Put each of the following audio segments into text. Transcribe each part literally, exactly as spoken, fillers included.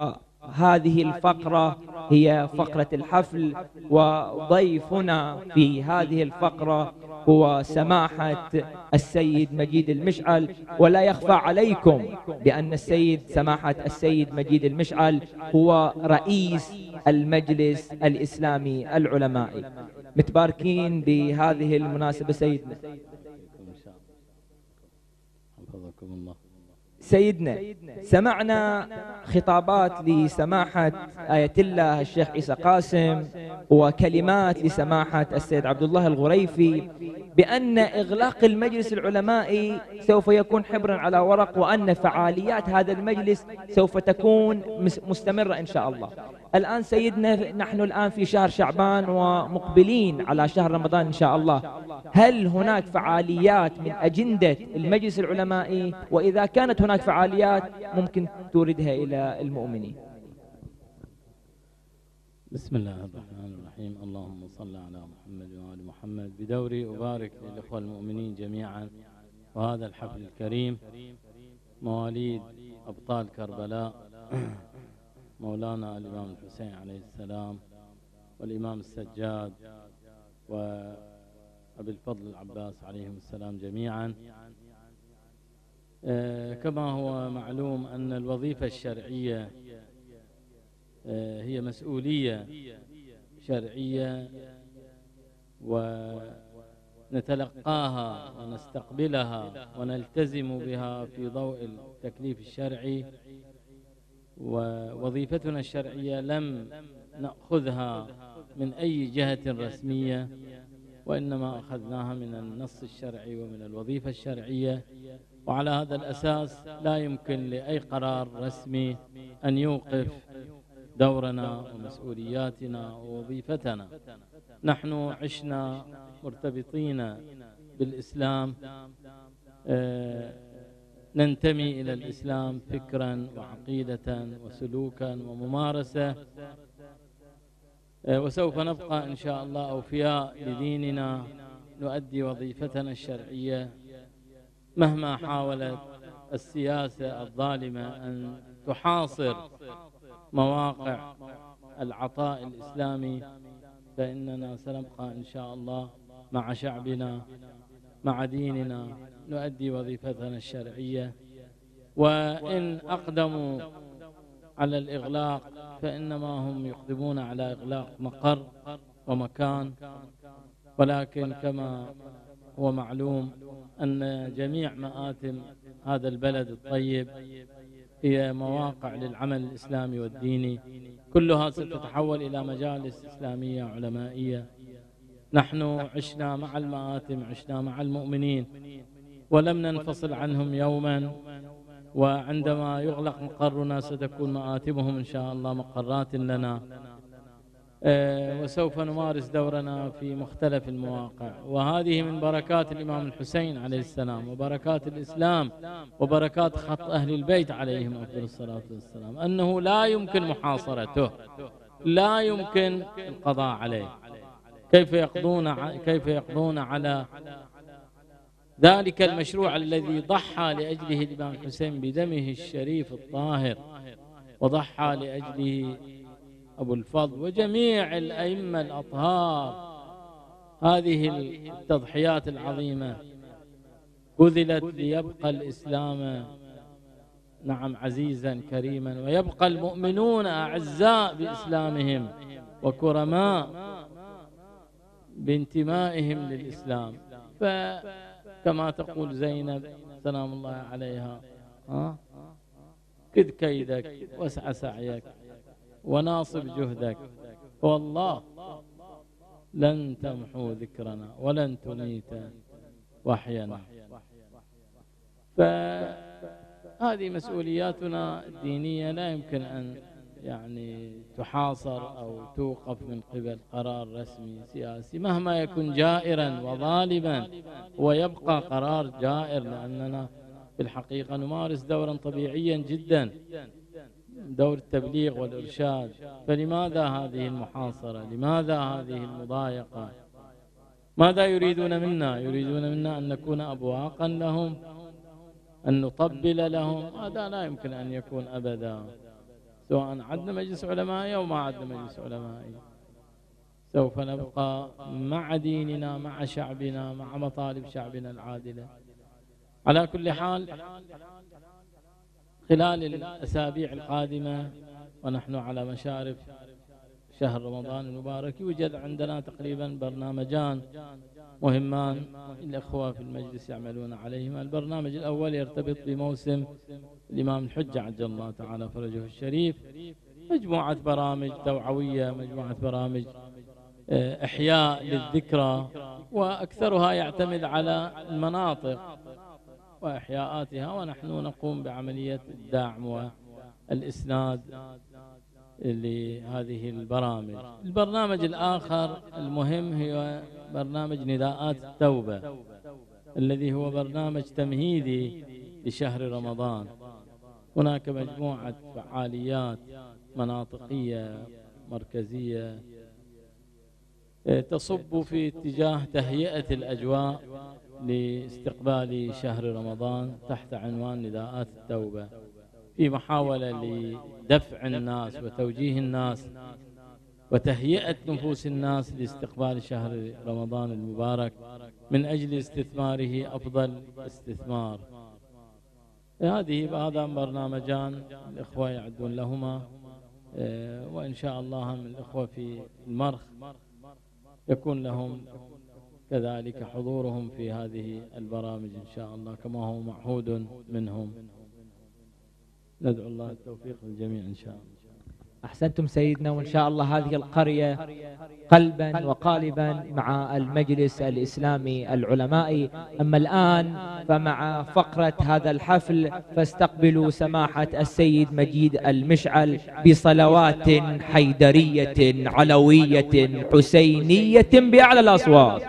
هذه الفقرة هي فقرة الحفل، وضيفنا في هذه الفقرة هو سماحة السيد مجيد المشعل. ولا يخفى عليكم بأن السيد سماحة السيد مجيد المشعل هو رئيس المجلس الإسلامي العلمائي. متباركين بهذه المناسبة سيدنا. حفظكم الله. سيدنا، سمعنا خطابات لسماحة آية الله الشيخ عيسى قاسم وكلمات لسماحة السيد عبد الله الغريفي بأن إغلاق المجلس العلمائي سوف يكون حبرا على ورق، وأن فعاليات هذا المجلس سوف تكون مستمرة إن شاء الله. الآن سيدنا نحن الآن في شهر شعبان ومقبلين على شهر رمضان إن شاء الله، هل هناك فعاليات من أجندة المجلس العلمائي؟ وإذا كانت هناك فعاليات ممكن توردها إلى المؤمنين. بسم الله الرحمن الرحيم. اللهم صل على محمد وآل محمد. بدوري أبارك للإخوة المؤمنين جميعا وهذا الحفل الكريم، مواليد أبطال كربلاء مولانا الإمام الحسين عليه السلام، والإمام السجاد، وأبي الفضل العباس عليهم السلام جميعا. آه كما هو معلوم أن الوظيفة الشرعية آه هي مسؤولية شرعية، ونتلقاها ونستقبلها ونلتزم بها في ضوء التكليف الشرعي. ووظيفتنا الشرعية لم نأخذها من أي جهة رسمية، وإنما أخذناها من النص الشرعي ومن الوظيفة الشرعية. وعلى هذا الأساس لا يمكن لأي قرار رسمي أن يوقف دورنا ومسؤولياتنا ووظيفتنا. نحن عشنا مرتبطين بالإسلام، آه ننتمي إلى الإسلام فكرا وعقيدة وسلوكا وممارسة، آه وسوف نبقى إن شاء الله أوفياء لديننا، نؤدي وظيفتنا الشرعية مهما حاولت السياسة الظالمة أن تحاصر مواقع العطاء الإسلامي، فإننا سنبقى إن شاء الله مع شعبنا مع ديننا نؤدي وظيفتنا الشرعية. وإن أقدموا على الإغلاق فإنما هم يقدمون على إغلاق مقر ومكان، ولكن كما هو معلوم أن جميع مآتم هذا البلد الطيب هي مواقع للعمل الإسلامي والديني، كلها ستتحول إلى مجالس إسلامية علمائية. نحن عشنا مع المآتم، عشنا مع المؤمنين ولم ننفصل عنهم يوما، وعندما يغلق مقرنا ستكون مآتمهم إن شاء الله مقرات لنا، أه وسوف نمارس دورنا في مختلف المواقع. وهذه من بركات الإمام الحسين عليه السلام وبركات الإسلام وبركات خط أهل البيت عليهم أفضل الصلاة والسلام، أنه لا يمكن محاصرته، لا يمكن القضاء عليه. كيف يقضون كيف يقضون على ذلك المشروع الذي ضحى لأجله الإمام الحسين بدمه الشريف الطاهر، وضحى لأجله أبو الفضل وجميع الأئمة الأطهار. هذه التضحيات العظيمة بذلت ليبقى الإسلام نعم عزيزا كريما، ويبقى المؤمنون أعزاء بإسلامهم وكرماء بانتمائهم للإسلام. فكما تقول زينب سلام الله عليها، ها كد كيدك واسع سعيك وناصب جهدك، والله لن تمحو ذكرنا ولن تميت وحينا. فهذه مسؤولياتنا الدينية لا يمكن أن يعني تحاصر أو توقف من قبل قرار رسمي سياسي مهما يكون جائرا وظالما، ويبقى قرار جائر، لأننا في الحقيقة نمارس دورا طبيعيا جدا، دور التبليغ والإرشاد. فلماذا هذه المحاصرة؟ لماذا هذه المضايقة؟ ماذا يريدون منا؟ يريدون منا أن نكون أبواقا لهم، أن نطبل لهم؟ هذا لا يمكن أن يكون أبدا. سواء عدنا مجلس علمائي أو ما عدنا مجلس علمائي، سوف نبقى مع ديننا، مع شعبنا، مع مطالب شعبنا العادلة. على كل حال، خلال الأسابيع القادمة ونحن على مشارف شهر رمضان المبارك يوجد عندنا تقريبا برنامجان مهمان الأخوة في المجلس يعملون عليهما. البرنامج الأول يرتبط بموسم الإمام الحجة عجل الله تعالى فرجه الشريف، مجموعة برامج توعوية، مجموعة برامج إحياء للذكرى، وأكثرها يعتمد على المناطق وإحياءاتها، ونحن نقوم بعملية الدعم والإسناد لهذه البرامج. البرنامج الآخر المهم هو برنامج نداءات التوبة، الذي هو برنامج تمهيدي لشهر رمضان. هناك مجموعة فعاليات مناطقية مركزية تصب في اتجاه تهيئة الأجواء لاستقبال شهر رمضان تحت عنوان نداءات التوبة، في محاولة لدفع الناس وتوجيه الناس وتهيئة نفوس الناس لاستقبال شهر رمضان المبارك من أجل استثماره أفضل استثمار. هذه هذا برنامجان الإخوة يعدون لهما، وإن شاء الله من الإخوة في المرخ يكون لهم كذلك حضورهم في هذه البرامج إن شاء الله كما هو معهود منهم. ندعو الله التوفيق للجميع إن شاء الله. أحسنتم سيدنا، وإن شاء الله هذه القرية قلبا وقالبا مع المجلس الإسلامي العلمائي. أما الآن فمع فقرة هذا الحفل فاستقبلوا سماحة السيد مجيد المشعل بصلوات حيدرية علوية حسينية بأعلى الأصوات.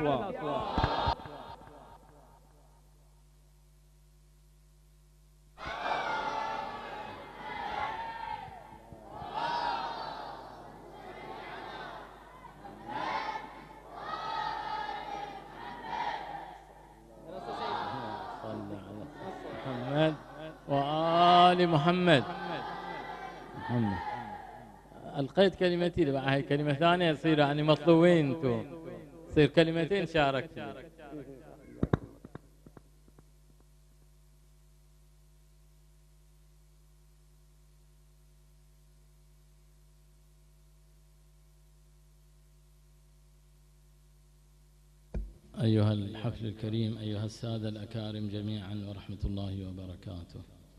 محمد وآل محمد. محمد ألقيت كلمتي لبعض، هاي كلمة ثانية يصير يعني مطلوبين انتم، تصير كلمتين شاركت. أيها الحفل الكريم، أيها السادة الأكارم جميعا، ورحمة الله وبركاته.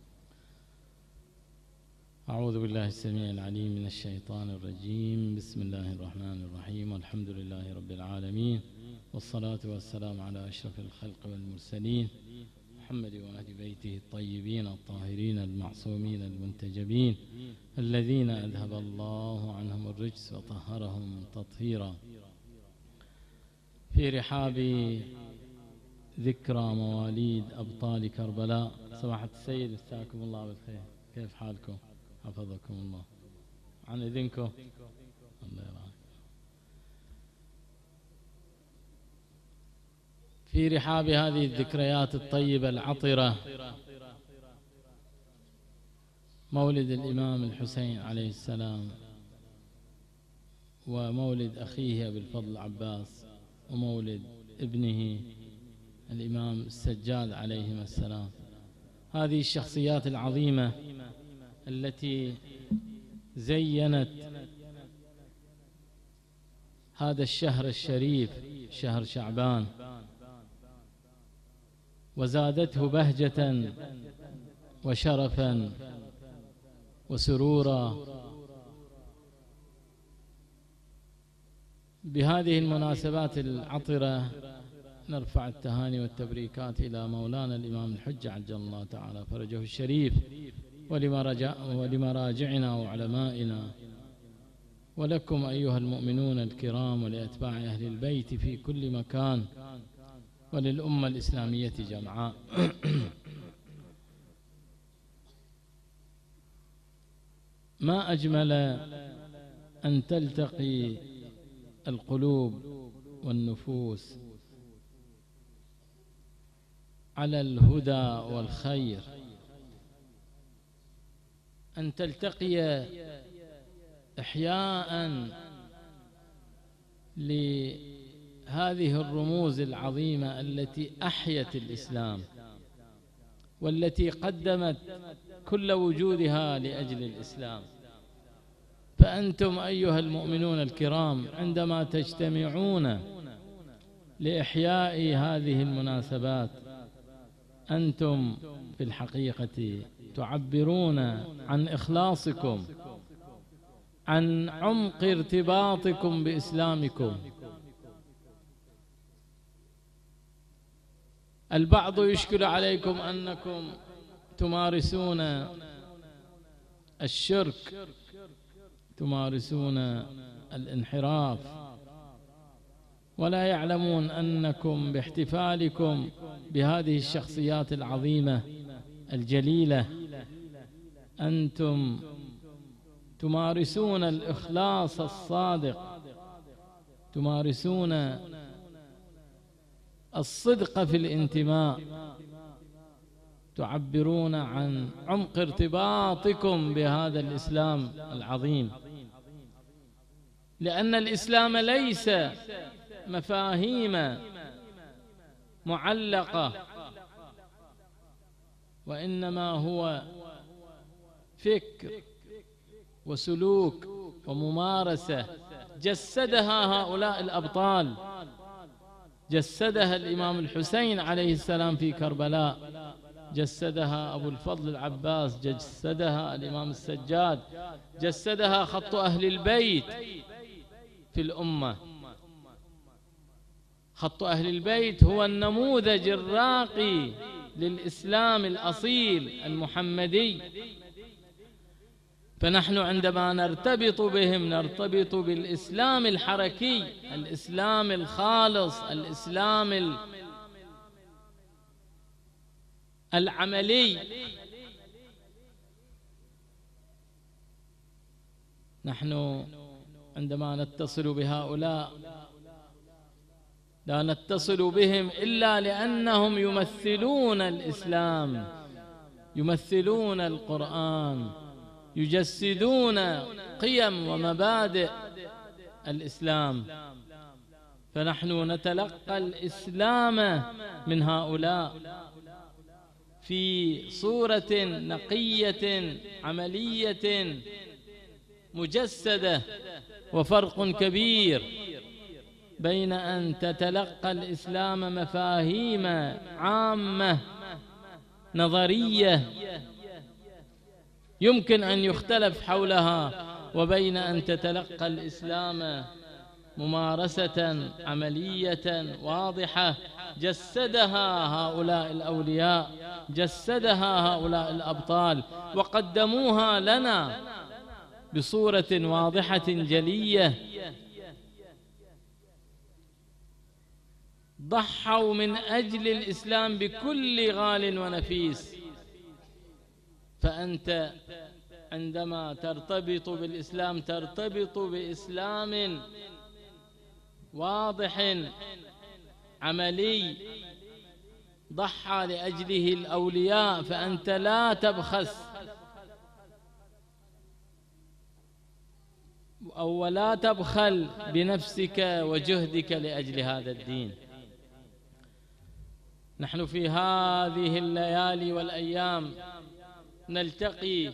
أعوذ بالله السميع العليم من الشيطان الرجيم. بسم الله الرحمن الرحيم، والحمد لله رب العالمين، والصلاة والسلام على أشرف الخلق والمرسلين محمد وأهل بيته الطيبين الطاهرين المعصومين المنتجبين الذين أذهب الله عنهم الرجس وطهرهم تطهيرا. في رحاب ذكرى مواليد أبطال كربلاء، سماحة السيد مساكم الله بالخير، كيف حالكم؟ حفظكم الله. عن إذنكم الله يرحمكم. في رحاب هذه الذكريات الطيبة العطرة مولد الإمام الحسين عليه السلام، ومولد أخيه أبي الفضل عباس، ومولد ابنه الإمام السجاد عليهما السلام. هذه الشخصيات العظيمة التي زينت هذا الشهر الشريف شهر شعبان وزادته بهجة وشرفا وسرورا. بهذه المناسبات العطرة نرفع التهاني والتبريكات إلى مولانا الإمام الحجة عجل الله تعالى فرجه الشريف، ولمراجعنا وعلمائنا، ولكم أيها المؤمنون الكرام، ولأتباع أهل البيت في كل مكان، وللأمة الإسلامية جمعاء. ما أجمل أن تلتقي القلوب والنفوس على الهدى والخير، أن تلتقي إحياء لهذه الرموز العظيمة التي أحيت الإسلام والتي قدمت كل وجودها لأجل الإسلام. فأنتم أيها المؤمنون الكرام عندما تجتمعون لإحياء هذه المناسبات أنتم في الحقيقة تعبرون عن إخلاصكم، عن عمق ارتباطكم بإسلامكم. البعض يشكل عليكم أنكم تمارسون الشرك، تمارسون الانحراف، ولا يعلمون أنكم باحتفالكم بهذه الشخصيات العظيمة الجليلة أنتم تمارسون الإخلاص الصادق، تمارسون الصدق في الانتماء، تعبرون عن عمق ارتباطكم بهذا الإسلام العظيم. لأن الإسلام ليس مفاهيم معلقة، وإنما هو فكر وسلوك وممارسة جسدها هؤلاء الأبطال، جسدها الإمام الحسين عليه السلام في كربلاء، جسدها أبو الفضل العباس، جسدها الإمام السجاد، جسدها خط أهل البيت في الأمة. خط أهل البيت هو النموذج الراقي للإسلام الأصيل المحمدي. فنحن عندما نرتبط بهم نرتبط بالإسلام الحركي، الإسلام الخالص، الإسلام العملي. نحن عندما نتصل بهؤلاء لا نتصل بهم إلا لأنهم يمثلون الإسلام، يمثلون القرآن، يجسدون قيم ومبادئ الإسلام. فنحن نتلقى الإسلام من هؤلاء في صورة نقية عملية مجسدة. وفرق كبير بين أن تتلقى الإسلام مفاهيم عامة نظرية يمكن أن يختلف حولها، وبين أن تتلقى الإسلام ممارسة عملية واضحة جسدها هؤلاء الأولياء، جسدها هؤلاء الأبطال، وقدموها لنا بصورة واضحة جلية. ضحوا من أجل الإسلام بكل غال ونفيس. فأنت عندما ترتبط بالإسلام ترتبط بإسلام واضح عملي ضحى لأجله الأولياء، فأنت لا تبخس أو ولا تبخل بنفسك وجهدك لأجل هذا الدين. نحن في هذه الليالي والأيام نلتقي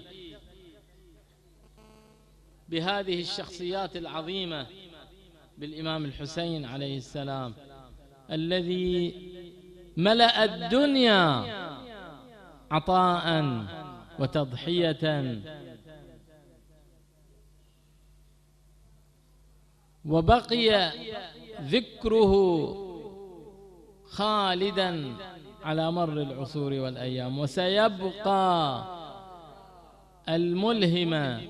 بهذه الشخصيات العظيمة، بالإمام الحسين عليه السلام الذي ملأ الدنيا عطاء وتضحية، وبقي ذكره خالدا على مر العصور والأيام، وسيبقى الملهم،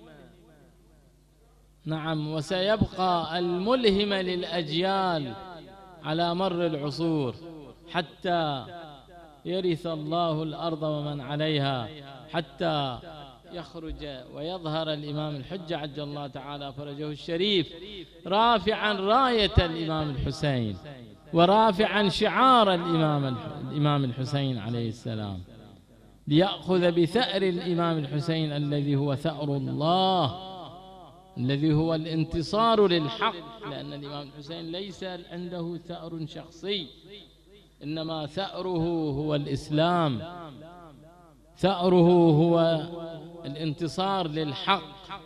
نعم، وسيبقى الملهم للأجيال على مر العصور حتى يرث الله الأرض ومن عليها، حتى يخرج ويظهر الإمام الحجة عجل الله تعالى فرجه الشريف رافعا راية الإمام الحسين ورافعا شعار الإمام الإمام الحسين عليه السلام، ليأخذ بثأر الإمام الحسين الذي هو ثأر الله الذي هو الانتصار للحق، لأن الإمام الحسين ليس عنده ثأر شخصي، إنما ثأره هو الإسلام، ثأره هو الانتصار للحق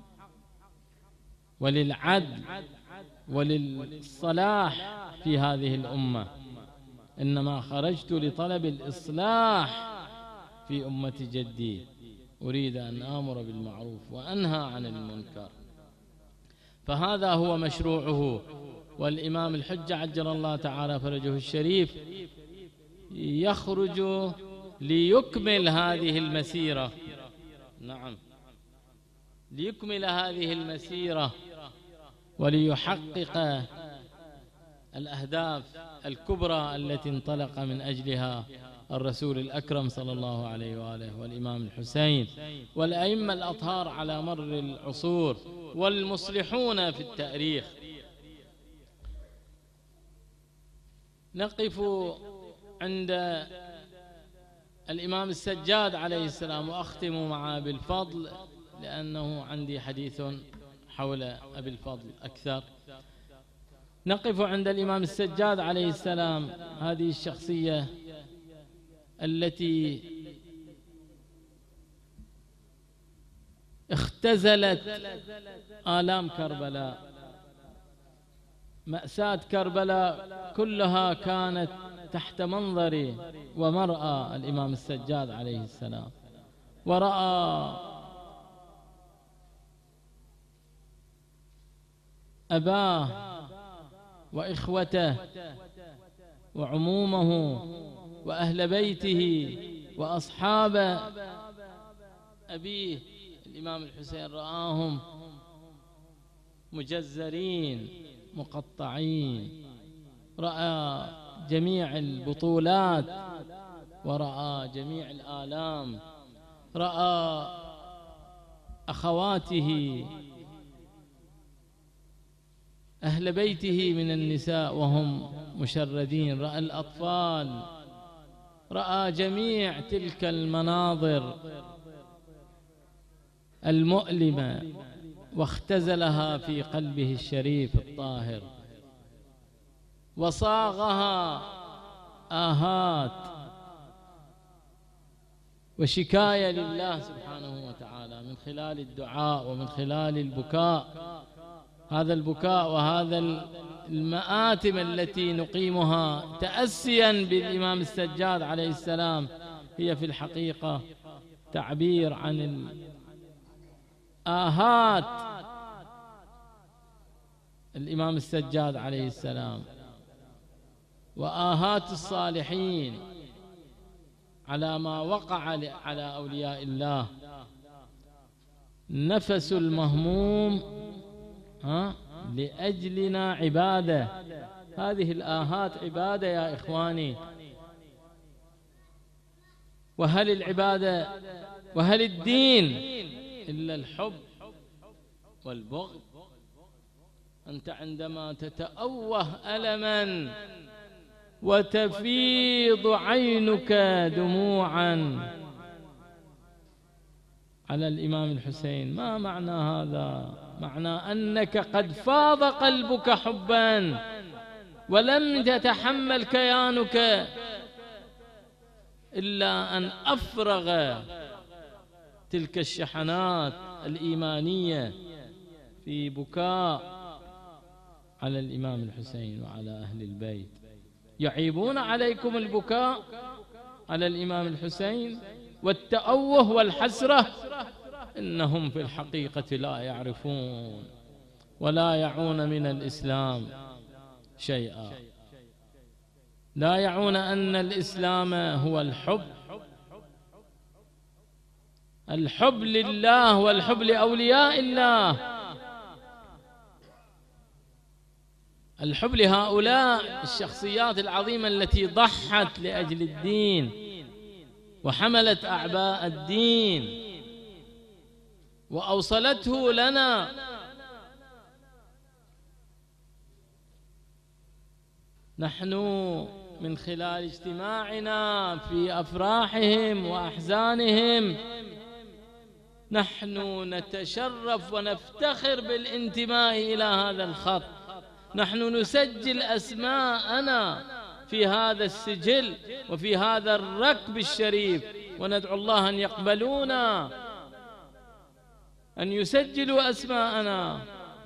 وللعدل وللصلاح في هذه الأمة. إنما خرجت لطلب الإصلاح في أمة جدي، أريد أن آمر بالمعروف وأنهى عن المنكر. فهذا هو مشروعه. والإمام الحجة عجل الله تعالى فرجه الشريف يخرج ليكمل هذه المسيرة، نعم، ليكمل هذه المسيرة وليحقق الأهداف الكبرى التي انطلق من أجلها الرسول الأكرم صلى الله عليه وآله والإمام الحسين والأئمة الأطهار على مر العصور والمصلحون في التاريخ. نقف عند الإمام السجاد عليه السلام، وأختم مع أبي الفضل لأنه عندي حديث حول أبي الفضل أكثر. نقف عند الإمام السجاد عليه السلام، هذه الشخصية التي اختزلت آلام كربلاء. مأساة كربلاء كلها كانت تحت منظر ومرأى الإمام السجاد عليه السلام، ورأى أباه وإخوته وعمومه وأهل بيته وأصحاب أبيه الإمام الحسين، رآهم مجزرين مقطعين، رأى جميع البطولات ورأى جميع الآلام، رأى أخواته أهل بيته من النساء وهم مشردين، رأى الأطفال، رأى جميع تلك المناظر المؤلمة واختزلها في قلبه الشريف الطاهر، وصاغها آهات وشكاية لله سبحانه وتعالى من خلال الدعاء ومن خلال البكاء. هذا البكاء وهذا المآتم التي نقيمها تأسيا بالإمام السجاد عليه السلام هي في الحقيقة تعبير عن الآهات الإمام السجاد عليه السلام وآهات الصالحين على ما وقع على أولياء الله. نفس المهموم ها لأجلنا عبادة، هذه الآهات عبادة يا إخواني. وهل العبادة وهل الدين إلا الحب والبغض؟ أنت عندما تتأوه ألما وتفيض عينك دموعا على الإمام الحسين، ما معنى هذا؟ معنى أنك قد فاض قلبك حبا ولم يتحمل كيانك إلا أن أفرغ تلك الشحنات الإيمانية في بكاء على الإمام الحسين وعلى أهل البيت. يعيبون عليكم البكاء على الإمام الحسين والتأوه والحسرة، إنهم في الحقيقة لا يعرفون ولا يعون من الإسلام شيئا، لا يعون أن الإسلام هو الحب، الحب لله والحب لأولياء الله، الحب لهؤلاء الشخصيات العظيمة التي ضحت لأجل الدين وحملت أعباء الدين وأوصلته لنا. نحن من خلال اجتماعنا في أفراحهم وأحزانهم نحن نتشرف ونفتخر بالانتماء إلى هذا الخط. نحن نسجل أسماءنا في هذا السجل وفي هذا الركب الشريف، وندعو الله أن يقبلونا، أن يسجلوا أسماءنا.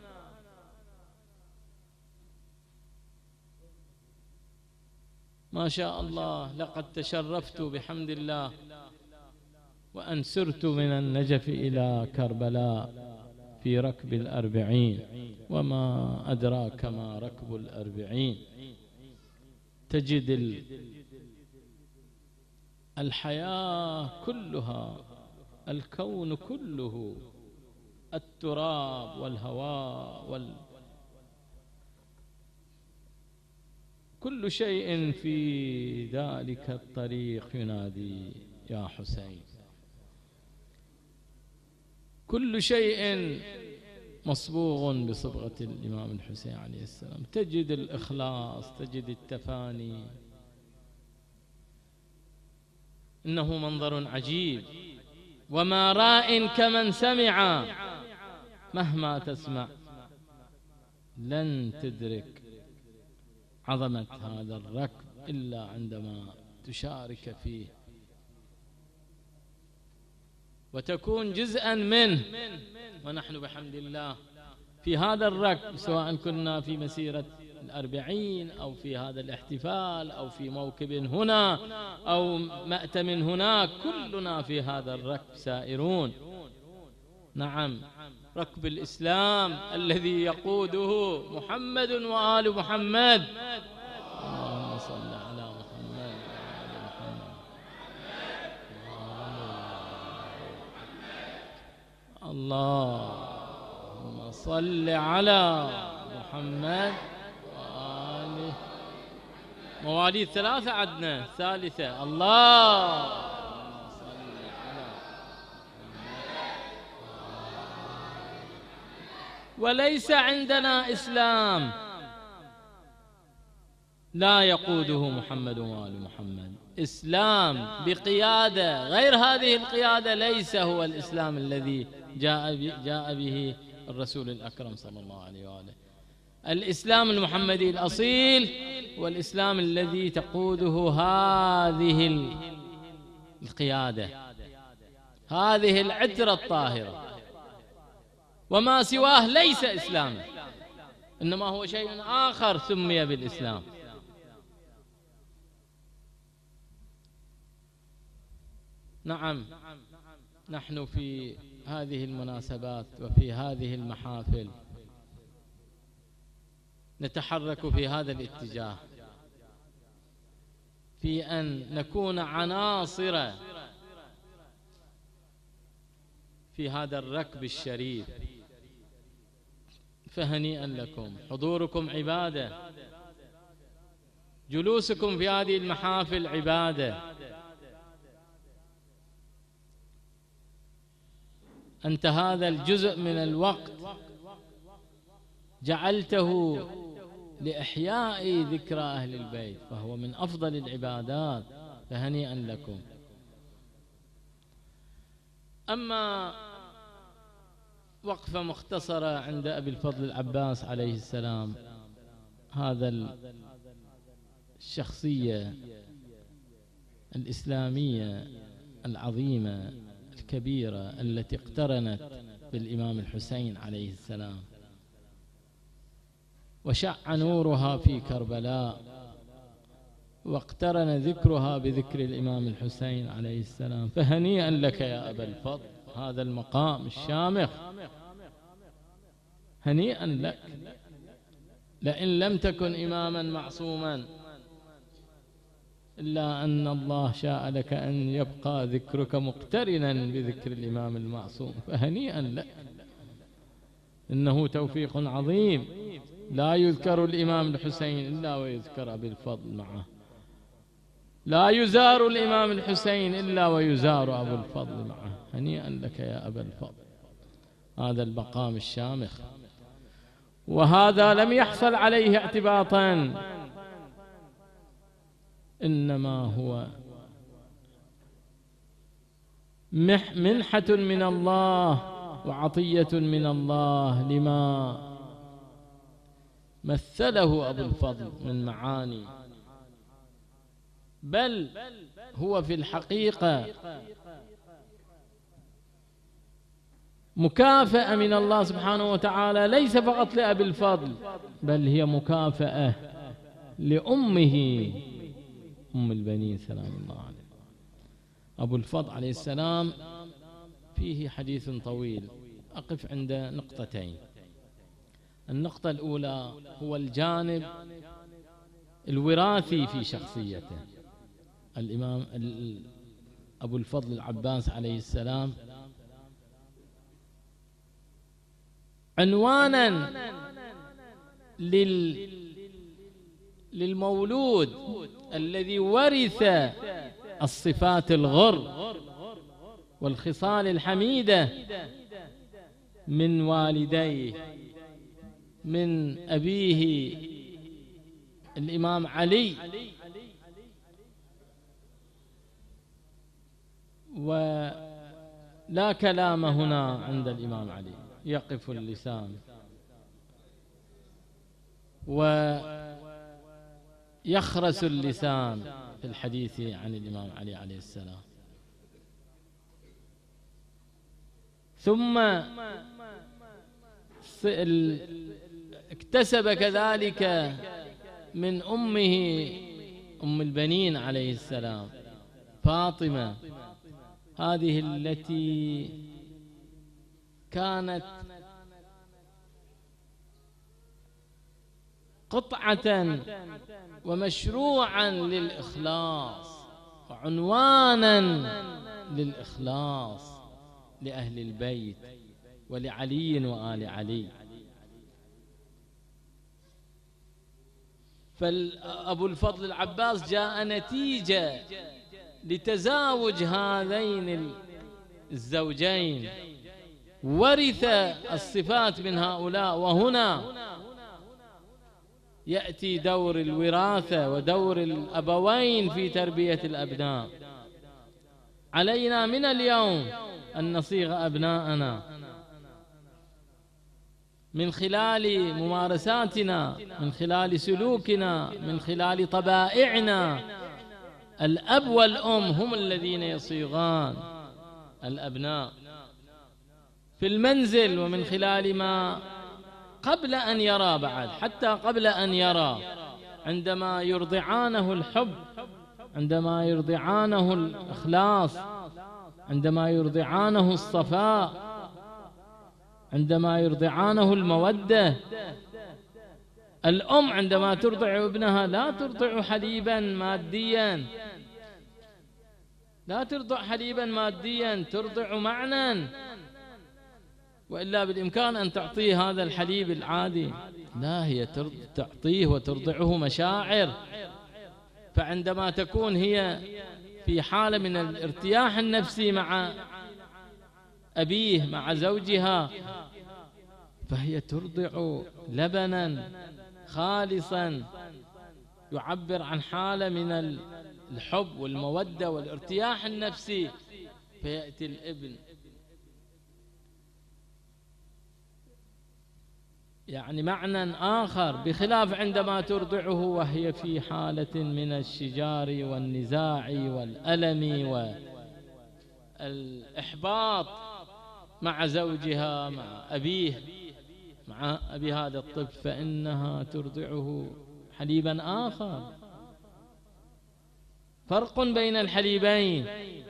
ما شاء الله، لقد تشرفت بحمد الله وأن سرت من النجف إلى كربلاء في ركب الأربعين، وما أدراك ما ركب الأربعين. تجد الحياة كلها، الكون كله، التراب والهواء وال كل شيء في ذلك الطريق ينادي يا حسين. كل شيء مصبوغ بصبغة الإمام الحسين عليه السلام. تجد الإخلاص، تجد التفاني. إنه منظر عجيب، وما راء كمن سمع. مهما تسمع لن تدرك عظمة هذا الركب إلا عندما تشارك فيه وتكون جزءا منه. ونحن بحمد الله في هذا الركب، سواء كنا في مسيرة الأربعين أو في هذا الاحتفال أو في موكب هنا أو مأتم هناك، كلنا في هذا الركب سائرون. نعم، ركب الإسلام الذي يقوده محمد وآل محمد. اللهم صل على محمد وآل محمد. اللهم صل على محمد وآله. مواليد ثلاثة عدنا، ثالثة الله. وليس عندنا إسلام لا يقوده محمد وآل محمد. إسلام بقيادة غير هذه القيادة ليس هو الإسلام الذي جاء جاء به الرسول الأكرم صلى الله عليه وآله. الإسلام المحمدي الأصيل والإسلام الذي تقوده هذه القيادة، هذه العترة الطاهرة. وما سواه ليس إسلاما، إنما هو شيء آخر سمي بالإسلام. نعم، نحن في هذه المناسبات وفي هذه المحافل نتحرك في هذا الاتجاه، في أن نكون عناصر في هذا الركب الشريف. فهنيئا لكم، حضوركم عبادة، جلوسكم في هذه المحافل عبادة. أنت هذا الجزء من الوقت جعلته لإحياء ذكرى أهل البيت، فهو من أفضل العبادات. فهنيئا لكم. أما وقفة مختصرة عند أبي الفضل العباس عليه السلام، هذا الشخصية الإسلامية العظيمة الكبيرة التي اقترنت بالإمام الحسين عليه السلام وشع نورها في كربلاء، واقترن ذكرها بذكر الإمام الحسين عليه السلام. فهنيئا لك يا أبا الفضل، هذا المقام الشامخ هنيئا لك. لئن لم تكن إماما معصوما إلا أن الله شاء لك أن يبقى ذكرك مقترنا بذكر الإمام المعصوم، فهنيئا لك. إنه توفيق عظيم، لا يذكر الإمام الحسين إلا ويذكر بالفضل معه، لا يزار الإمام الحسين إلا ويزار أبو الفضل معه. هنيئا لك يا أبا الفضل، هذا المقام الشامخ. وهذا لم يحصل عليه اعتباطا، إنما هو منحة من الله وعطية من الله لما مثله أبو الفضل من معاني، بل هو في الحقيقة مكافأة من الله سبحانه وتعالى، ليس فقط لأبي الفضل، بل هي مكافأة لأمه أم البنين سلام الله عليه. أبو الفضل عليه السلام فيه حديث طويل، أقف عند نقطتين. النقطة الأولى هو الجانب الوراثي في شخصيته. الإمام أبو الفضل العباس عليه السلام عنوانا لل للمولود الذي ورث الصفات الغر والخصال الحميدة من والديه، من أبيه الإمام علي، ولا كلام هنا عند الإمام علي، يقف اللسان ويخرس اللسان في الحديث عن الإمام علي عليه السلام. ثم اكتسب كذلك من أمه أم البنين عليه السلام فاطمة، هذه التي كانت قطعة ومشروعا للإخلاص وعنوانا للإخلاص لأهل البيت ولعلي وآل علي. فأبو الفضل العباس جاء نتيجة لتزاوج هذين الزوجين، ورث الصفات من هؤلاء. وهنا يأتي دور الوراثة ودور الأبوين في تربية الأبناء. علينا من اليوم أن نصيغ أبناءنا من خلال ممارساتنا، من خلال سلوكنا، من خلال طبائعنا. الأب والأم هم الذين يصيغان الأبناء في المنزل، ومن خلال ما قبل أن يرى، بعد حتى قبل أن يرى، عندما يرضعانه الحب، عندما يرضعانه الإخلاص، عندما يرضعانه الصفاء، عندما يرضعانه المودة. الأم عندما ترضع ابنها لا ترضع حليبا ماديا، لا ترضع حليبا ماديا، ترضع معنى، وإلا بالإمكان أن تعطيه هذا الحليب العادي، لا، هي تعطيه وترضعه مشاعر. فعندما تكون هي في حالة من الارتياح النفسي مع أبيه، مع زوجها، فهي ترضع لبنا خالصا يعبر عن حالة من الحب والمودة والارتياح النفسي. فيأتي الابن يعني معنى آخر، بخلاف عندما ترضعه وهي في حالة من الشجار والنزاع والألم والإحباط مع زوجها، مع أبيه، مع أبي هذا الطفل، فإنها ترضعه حليبا آخر. فرق بين الحليبين.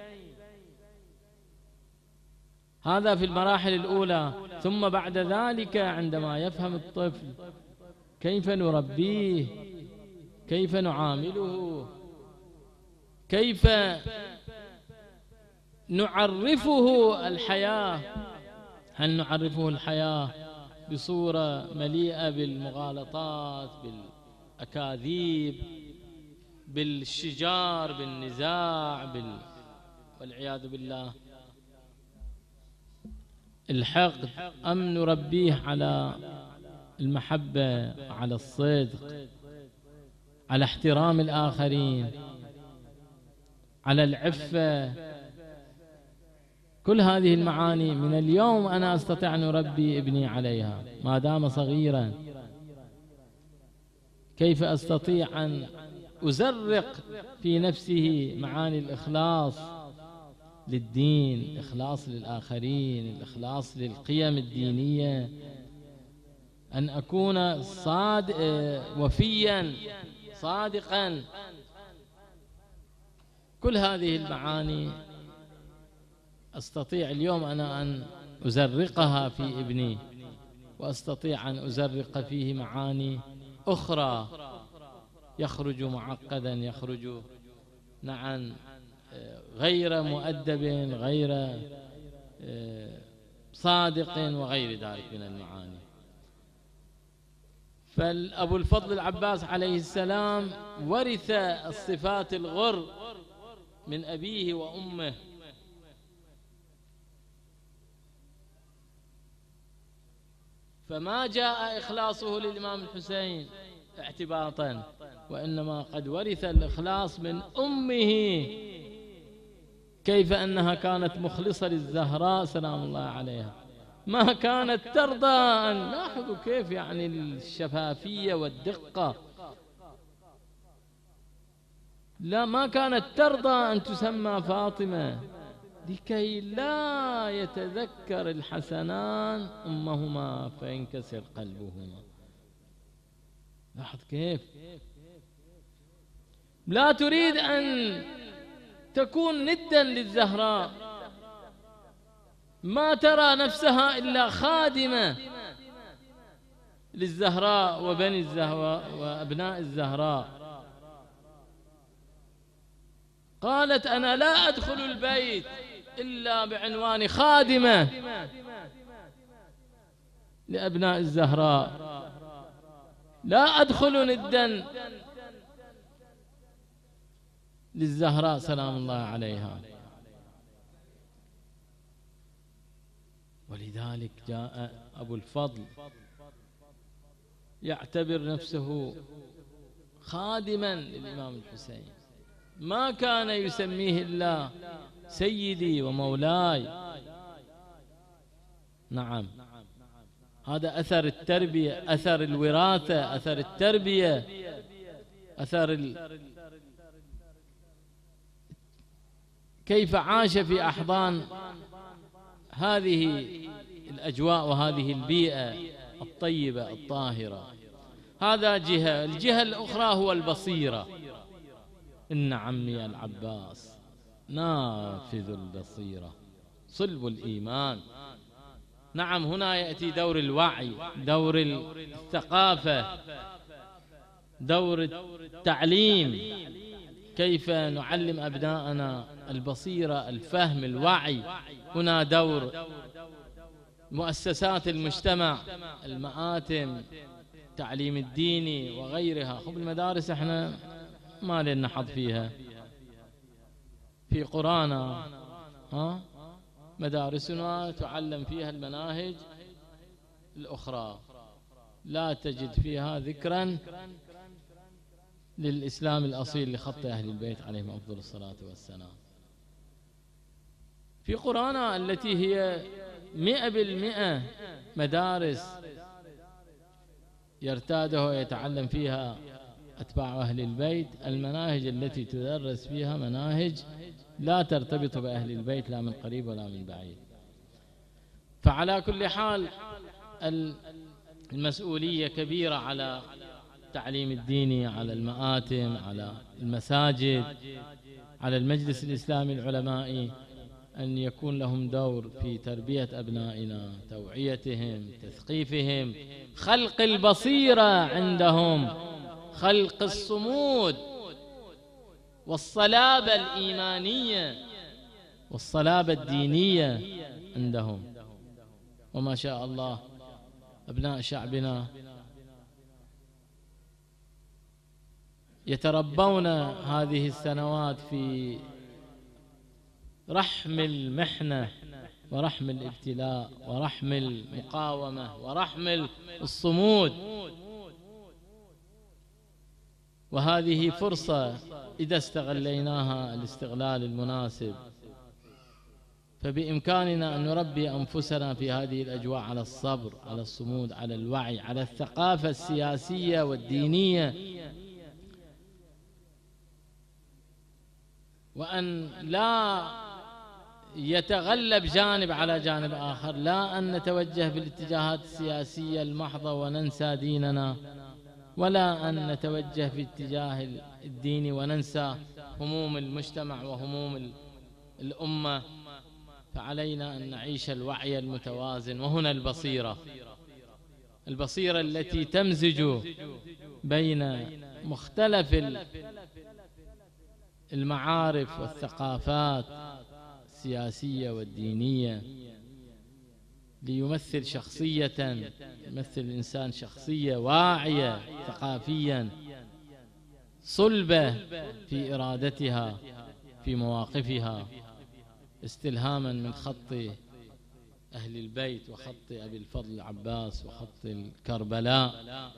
هذا في المراحل الأولى. ثم بعد ذلك عندما يفهم الطفل كيف نربيه، كيف نعامله، كيف نعرفه الحياة، هل نعرفه الحياة بصورة مليئة بالمغالطات، بالأكاذيب، بالشجار، بالنزاع، بال... والعياذ بالله الحقد، أم نربيه على المحبة، على الصدق، على احترام الآخرين، على العفة، كل هذه المعاني من اليوم أنا أستطيع أن أربي ابني عليها ما دام صغيرا. كيف أستطيع أن أزرق في نفسه معاني الإخلاص للدين، الإخلاص للآخرين، الإخلاص للقيم الدينية، أن أكون صادق وفيا صادقا. كل هذه المعاني أستطيع اليوم أنا أن أزرقها في ابني، وأستطيع أن أزرق فيه معاني أخرى، يخرج معقدا، يخرج نعم غير مؤدب، غير صادق، وغير ذلك من المعاني. فالأبو الفضل العباس عليه السلام ورث الصفات الغر من أبيه وأمه، فما جاء إخلاصه للإمام الحسين اعتباطا، وإنما قد ورث الإخلاص من أمه، كيف أنها كانت مخلصة للزهراء سلام الله عليها، ما كانت ترضى أن، لاحظوا كيف يعني الشفافية والدقة، لا ما كانت ترضى أن تسمى فاطمة لكي لا يتذكر الحسنان أمهما فينكسر قلبهما. لاحظ كيف لا تريد أن تكون ندا للزهراء، ما ترى نفسها إلا خادمة للزهراء وبني الزهراء وأبناء الزهراء. قالت أنا لا أدخل البيت إلا بعنوان خادمة لأبناء الزهراء، لا أدخل ندا للزهراء سلام الله عليها. ولذلك جاء أبو الفضل يعتبر نفسه خادما للإمام الحسين، ما كان يسميه إلا سيدي ومولاي. نعم، هذا أثر التربية، أثر الوراثة، أثر التربية، أثر ال... كيف عاش في أحضان هذه الأجواء وهذه البيئة الطيبة الطاهرة. هذا جهة. الجهة الأخرى هو البصيرة. إن عمي العباس نافذ البصيرة صلب الإيمان. نعم، هنا يأتي دور الوعي، دور الثقافة، دور التعليم، كيف نعلم أبناءنا البصيرة، الفهم، الوعي. هنا دور مؤسسات المجتمع، المآتم، التعليم الديني وغيرها. خب المدارس احنا ما لنا حظ فيها، في قرانا ها مدارسنا تعلم فيها المناهج الأخرى، لا تجد فيها ذكرا للإسلام الأصيل لخط أهل البيت عليهم أفضل الصلاة والسلام. في قرانا التي هي مئة بالمئة مدارس يرتادها ويتعلم فيها أتباع أهل البيت، المناهج التي تدرس فيها مناهج لا ترتبط بأهل البيت لا من قريب ولا من بعيد. فعلى كل حال المسؤولية كبيرة على التعليم الديني، على المآتم، على المساجد، على المجلس الإسلامي العلمائي، أن يكون لهم دور في تربية أبنائنا، توعيتهم، تثقيفهم، خلق البصيرة عندهم، خلق الصمود والصلابة الإيمانية والصلابة الدينية عندهم. وما شاء الله أبناء شعبنا يتربون هذه السنوات في رحم المحنة ورحم الابتلاء ورحم المقاومة ورحم الصمود. وهذه فرصة إذا استغليناها الاستغلال المناسب فبإمكاننا أن نربي أنفسنا في هذه الأجواء على الصبر، على الصمود، على الوعي، على الثقافة السياسية والدينية، وأن لا يتغلب جانب على جانب آخر، لا أن نتوجه بالاتجاهات السياسية المحضة وننسى ديننا، ولا أن نتوجه في اتجاه الدين وننسى هموم المجتمع وهموم الأمة. فعلينا أن نعيش الوعي المتوازن، وهنا البصيرة، البصيرة التي تمزج بين مختلف المعارف والثقافات السياسية والدينية، ليمثل شخصية، يمثل الإنسان شخصية واعية ثقافيا صلبة في إرادتها في مواقفها، استلهاما من خط أهل البيت وخط أبي الفضل العباس وخط الكربلاء.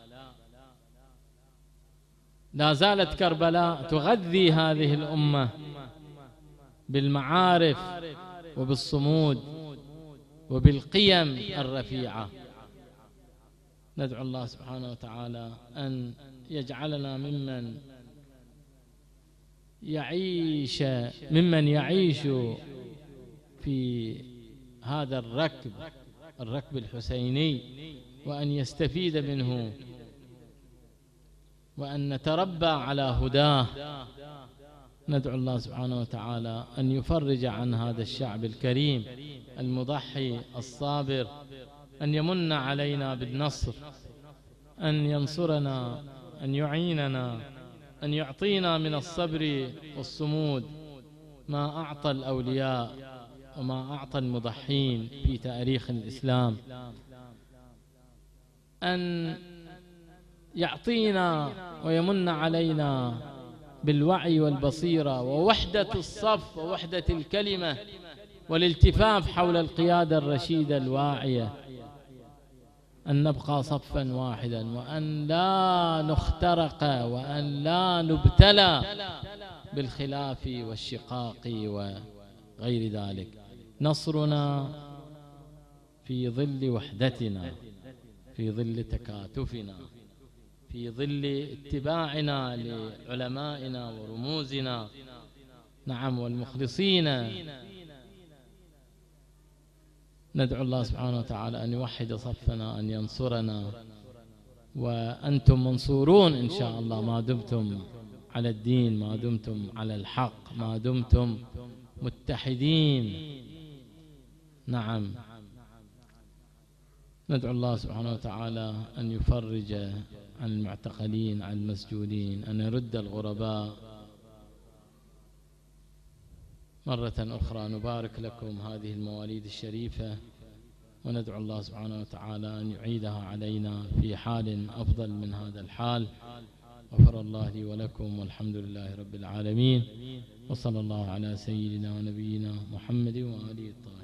لا زالت كربلاء تغذي هذه الأمة بالمعارف وبالصمود وبالقيم الرفيعة. ندعو الله سبحانه وتعالى أن يجعلنا ممن يعيش ممن يعيش في هذا الركب الركب الحسيني، وأن يستفيد منه، وأن نتربى على هداه. ندعو الله سبحانه وتعالى أن يفرج عن هذا الشعب الكريم المضحي الصابر، أن يمن علينا بالنصر، أن ينصرنا، أن يعيننا، أن يعطينا من الصبر والصمود ما أعطى الأولياء وما أعطى المضحين في تاريخ الإسلام، أن يعطينا ويمن علينا بالوعي والبصيرة ووحدة الصف ووحدة الكلمة والالتفاف حول القيادة الرشيدة الواعية، أن نبقى صفا واحدا، وأن لا نخترق، وأن لا نبتلى بالخلاف والشقاق وغير ذلك. نصرنا في ظل وحدتنا، في ظل تكاتفنا، في ظل اتباعنا لعلمائنا ورموزنا، نعم، والمخلصين. ندعو الله سبحانه وتعالى أن يوحد صفنا، أن ينصرنا، وأنتم منصورون إن شاء الله ما دمتم على الدين، ما دمتم على الحق، ما دمتم متحدين. نعم، ندعو الله سبحانه وتعالى أن يفرج عن المعتقلين، عن المسجونين، أن يرد الغرباء. مرة أخرى نبارك لكم هذه المواليد الشريفة، وندعو الله سبحانه وتعالى أن يعيدها علينا في حال أفضل من هذا الحال. غفر الله لي ولكم، والحمد لله رب العالمين، وصلى الله على سيدنا ونبينا محمد وآله الطاهرين.